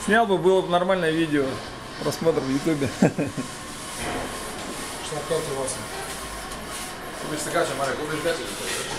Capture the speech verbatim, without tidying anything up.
Снял бы, было бы нормальное видео. Просмотр в ютубе. шестьдесят пять восемь. Купишь стаканчик, Марek, купишь пять или что?